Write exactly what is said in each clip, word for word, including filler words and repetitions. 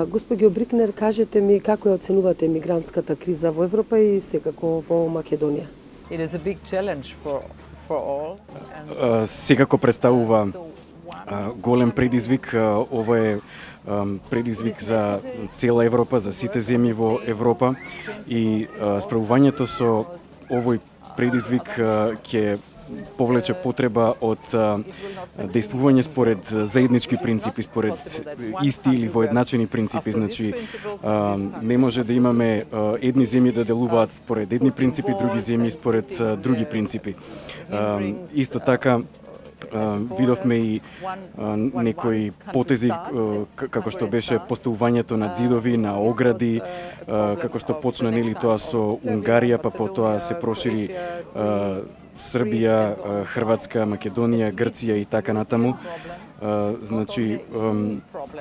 Госпоѓо Брикнер, кажете ми како ја оценувате мигрантската криза во Европа и секако во Македонија? It is a big challenge for for all. Uh, секако представува uh, голем предизвик. Uh, ова е um, предизвик за цела Европа, за сите земји во Европа и uh, справувањето со овој предизвик uh, ќе повлече потреба од а, действување според заеднички принципи, според исти или воедначени принципи. Значи, а, не може да имаме а, едни земји да делуваат според едни принципи, други земји според а, други принципи. А, исто така, Uh, видовме и uh, некои потези uh, како што беше поставувањето на ѕидови, на огради, uh, како што почна нели тоа со Унгарија, па потоа се прошири uh, Србија, uh, Хрватска, Македонија, Грција и така натаму. Uh, значи, um,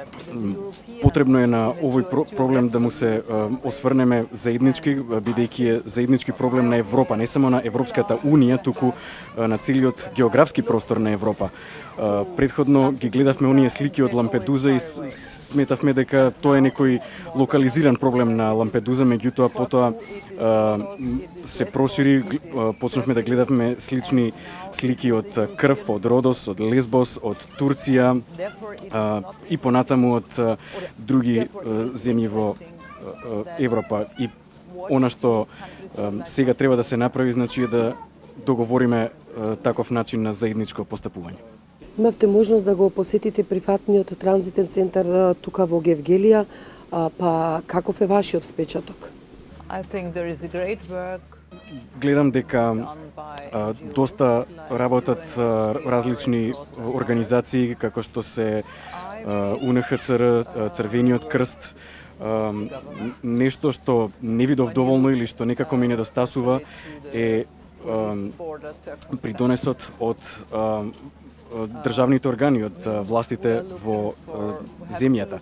потребно е на овој про проблем да му се uh, осврнеме заеднички, бидејќи е заеднички проблем на Европа, не само на Европската Унија, туку uh, на целиот географски простор на Европа. Uh, предходно ги гледавме оние слики од Лампедуза и сметавме дека тоа е некој локализиран проблем на Лампедуза, меѓутоа потоа uh, се прошири, uh, почнавме да гледавме слични слики од крв, од Родос, од Лесбос, од Турција uh, и понатаму од uh, други uh, земји во uh, Европа. И она што uh, сега треба да се направи, значи е да договориме uh, таков начин на заедничко постапување. Имавте можност да го посетите прифатниот транзитен центар тука во Гевгелија, па каков е вашиот впечаток? I think there is a great work. Гледам дека а, доста работат а, различни организации како што се а, У Н Х Ц Р, Црвениот крст. А, нешто што не видов доволно или што некако ми недостасува е а, придонесот од а, државните органи, од властите во земјата.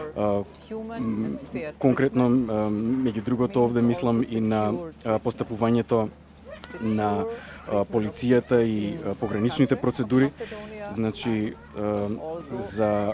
Конкретно, меѓу другото, овде мислам и на постапувањето на полицијата и пограничните процедури. Значи, за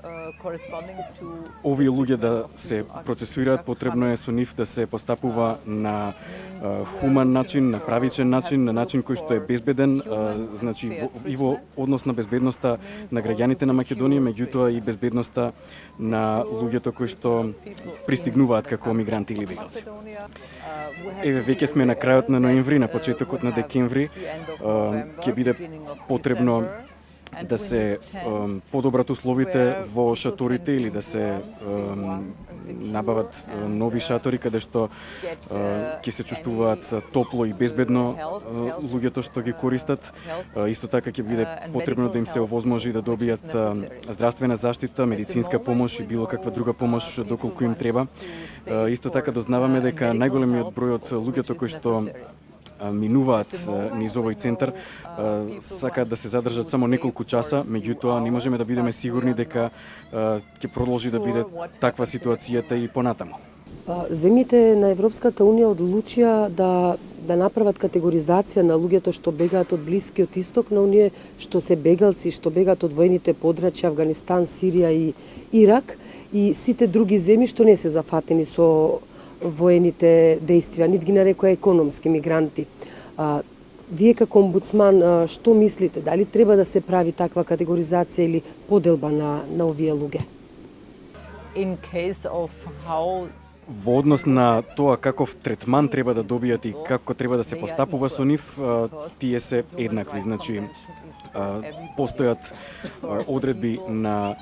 овие луѓе да се процесуираат, потребно е со нив да се постапува на а, хуман начин, на правичен начин, на начин кој што е безбеден, а, значи во, и во однос на безбедноста на граѓаните на Македонија, меѓутоа и безбедноста на луѓето кои што пристигнуваат како мигранти или бегалци. Еве, веќе сме на крајот на ноември, на почетокот на декември, ќе биде потребно да се um, подобрат условите во шаторите или да се um, набават uh, нови шатори каде што uh, ќе се чувствуваат топло и безбедно uh, луѓето што ги користат. Uh, исто така ќе биде потребно да им се овозможи да добијат uh, здравствена заштита, медицинска помош и било каква друга помош доколку им треба. Uh, исто така дознаваме дека најголемиот број од луѓето кои што минуваат низ овој центар, сакаат да се задржат само неколку часа, меѓутоа не можеме да бидеме сигурни дека ќе продолжи да биде таква ситуацијата и понатаму. Земјите на Европската Унија одлучија да да направат категоризација на луѓето што бегаат од Блискиот Исток, на оние што се бегалци, што бегаат од војните подрачја Авганистан, Сирија и Ирак и сите други земји што не се зафатени со воените действија, нив ги нарекоа економски мигранти. А, вие како омбудсман, а, што мислите? Дали треба да се прави таква категоризација или поделба на, на овие луѓе? In case of how Во однос на тоа каков третман треба да добијат и како треба да се постапува со нив, а, тие се еднакви. Значи, а, постојат а, одредби на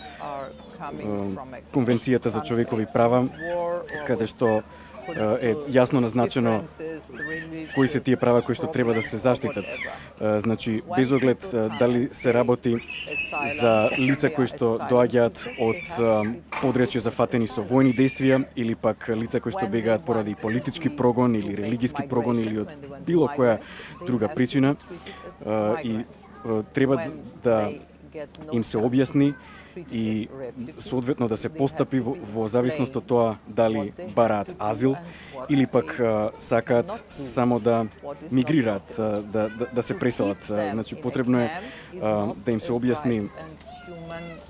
Конвенцијата за човекови права, каде што е јасно назначено кои се тие права кои што треба да се заштитат. Значи, без оглед дали се работи за лица кои што доаѓаат од подрачја зафатени со војни действија или пак лица кои што бегаат поради политички прогон или религиски прогон или од било која друга причина, и треба да им се објасни и соодветно да се постапи во, во зависност од тоа дали бараат азил или пак а, сакаат само да мигрираат, а, да, да, да се преселат. Значи, потребно е а, да им се објасни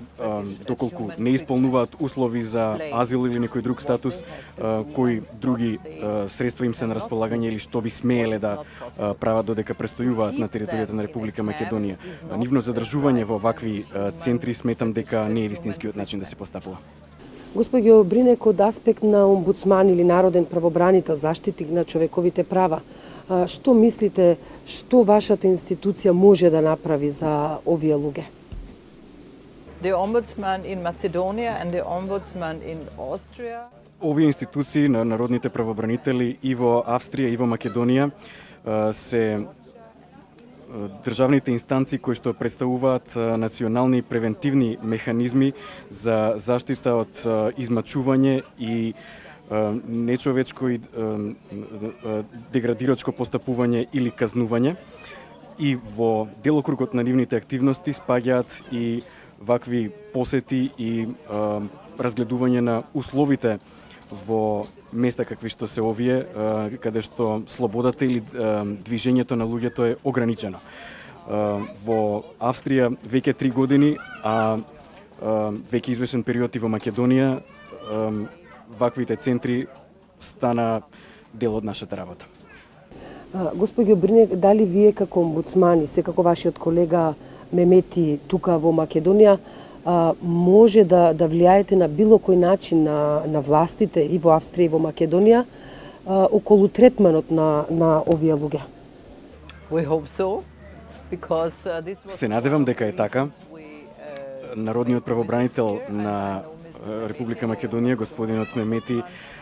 доколку не исполнуваат услови за азил или некој друг статус, кои други средства им се на располагање или што би смееле да прават додека престојуваат на територијата на Република Македонија. Нивно задржување во вакви центри сметам дека не е вистинскиот начин да се постапува. Господјо Бринек, од аспект на омбудсман или народен правобранител, заштитник на човековите права, што мислите, што вашата институција може да направи за овие луѓе? The Ombudsman in Macedonia and the Ombudsman in Austria. Овие институции на народните правобранители и во Австрија и во Македонија се државните инстанции кои што представуваат национални превентивни механизми за заштита од измачување и нечовечко и деградирачко постапување или казнување. И во делокругот на нивните активности спаѓаат и вакви посети и разгледување на условите во места какви што се овие, каде што слободата или движењето на луѓето е ограничено. Во Австрија веќе три години, а веќе известен период и во Македонија, ваквите центри стана дел од нашата работа. Господјо Бринек, дали вие како омбудсман и секако вашиот колега Мемети тука во Македонија може да, да влијаете на било кој начин на, на властите и во Австрија и во Македонија околу третманот на, на овие луѓе? We hope so, because, uh, this was... Се надевам дека е така. Народниот правобранител на Република Македонија, господинот Мемети,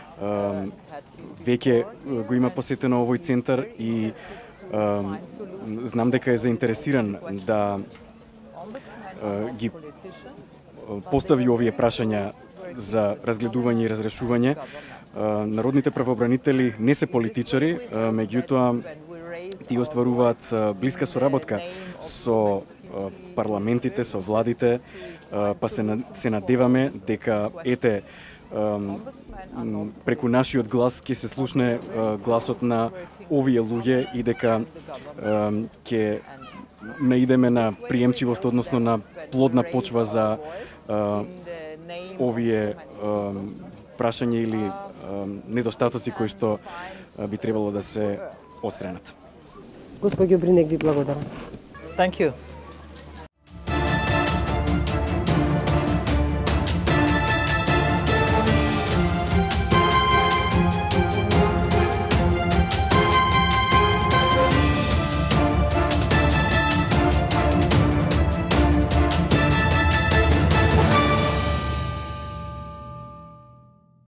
веќе го има посетено овој центар и знам дека е заинтересиран да ги постави овие прашања за разгледување и разрешување. Народните правобранители не се политичари, меѓутоа тие остваруваат блиска соработка со парламентите, со владите, па се, се надеваме дека ете преку нашиот глас ќе се слушне гласот на овие луѓе и дека ќе наидеме на приемчивост, односно на плодна почва за овие прашања или недостатоци кои што би требало да се отстранат. Господјо Бринек, ви благодарам. Thank you.